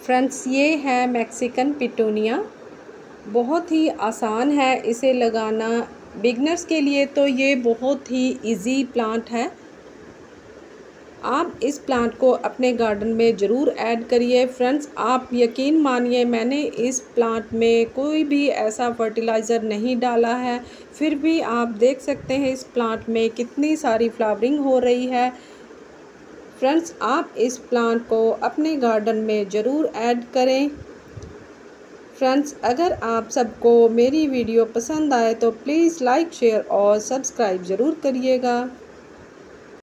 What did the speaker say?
Friends, ये है Mexican petunia. बहुत ही आसान है इसे लगाना। बिगनर्स के लिए तो ये बहुत ही इजी प्लांट है। आप इस प्लांट को अपने गार्डन में ज़रूर ऐड करिए। फ्रेंड्स, आप यकीन मानिए, मैंने इस प्लांट में कोई भी ऐसा फर्टिलाइज़र नहीं डाला है, फिर भी आप देख सकते हैं इस प्लांट में कितनी सारी फ्लावरिंग हो रही है। फ्रेंड्स, आप इस प्लांट को अपने गार्डन में ज़रूर ऐड करें। फ्रेंड्स, अगर आप सबको मेरी वीडियो पसंद आए तो प्लीज़ लाइक, शेयर और सब्सक्राइब ज़रूर करिएगा।